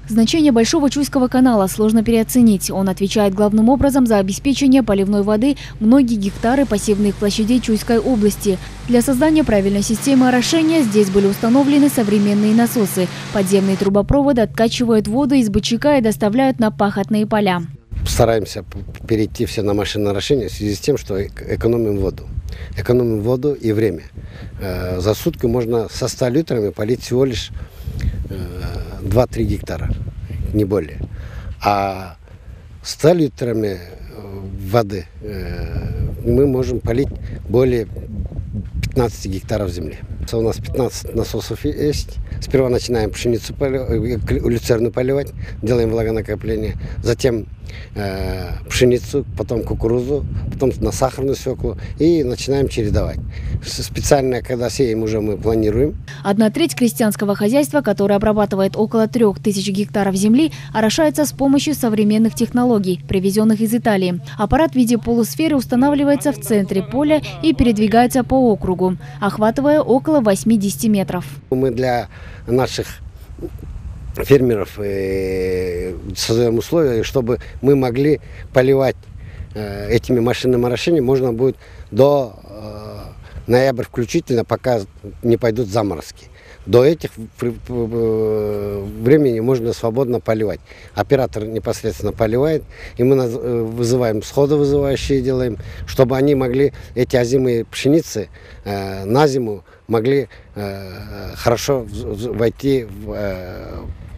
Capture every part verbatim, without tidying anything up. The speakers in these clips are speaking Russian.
Значение Большого Чуйского канала сложно переоценить. Он отвечает главным образом за обеспечение поливной воды многих гектары посевных площадей Чуйской области. Для создания правильной системы орошения здесь были установлены современные насосы. Подземные трубопроводы откачивают воду из бычака и доставляют на пахотные поля. Стараемся перейти все на машинное орошение в связи с тем, что экономим воду. Экономим воду и время. За сутки можно со ста литрами полить всего лишь два-три гектара, не более. А ста литрами воды мы можем полить более пятнадцати гектаров земли. У нас пятнадцать насосов есть. Сперва начинаем пшеницу поливать, люцерну поливать, делаем влагонакопление. Затем э, пшеницу, потом кукурузу, потом на сахарную свеклу и начинаем чередовать. Специально, когда сеем, уже мы планируем. Одна треть крестьянского хозяйства, которое обрабатывает около трех тысяч гектаров земли, орошается с помощью современных технологий, привезенных из Италии. Аппарат в виде полусферы устанавливается в центре поля и передвигается по округу, охватывая около восьмидесяти метров. Мы для наших фермеров создаем условия, чтобы мы могли поливать этими машинными орошениями можно будет до ноября включительно, пока не пойдут заморозки. До этих времени можно свободно поливать. Оператор непосредственно поливает, и мы вызываем сходовызывающие, делаем, чтобы они могли, эти озимые пшеницы э, на зиму могли э, хорошо войти в, э,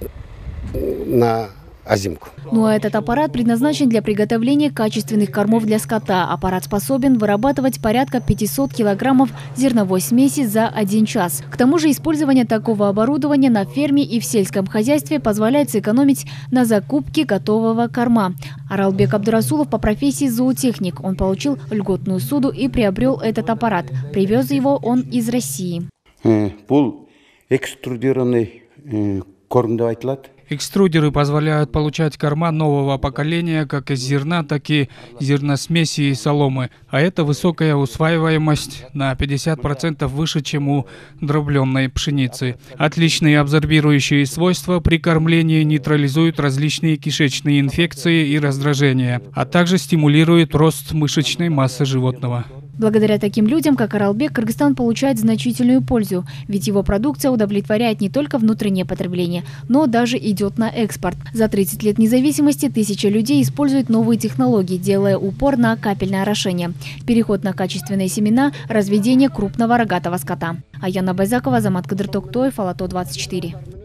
на озимку. Ну а этот аппарат предназначен для приготовления качественных кормов для скота. Аппарат способен вырабатывать порядка пятисот килограммов зерновой смеси за один час. К тому же использование такого оборудования на ферме и в сельском хозяйстве позволяет сэкономить на закупке готового корма. Аралбек Абдурасулов по профессии зоотехник. Он получил льготную ссуду и приобрел этот аппарат. Привез его он из России. Бұл экструдированный корм деп айтылады. Экструдеры позволяют получать корма нового поколения как из зерна, так и зерносмеси и соломы. А это высокая усваиваемость на пятьдесят процентов выше, чем у дробленной пшеницы. Отличные абсорбирующие свойства при кормлении нейтрализуют различные кишечные инфекции и раздражения, а также стимулируют рост мышечной массы животного. Благодаря таким людям, как Аралбек, Кыргызстан получает значительную пользу, ведь его продукция удовлетворяет не только внутреннее потребление, но даже идет на экспорт. За тридцать лет независимости тысячи людей используют новые технологии, делая упор на капельное орошение, переход на качественные семена, разведение крупного рогатого скота. Аяна Байзакова, Азамат Кадыртоктоев, Ала То двадцать четыре.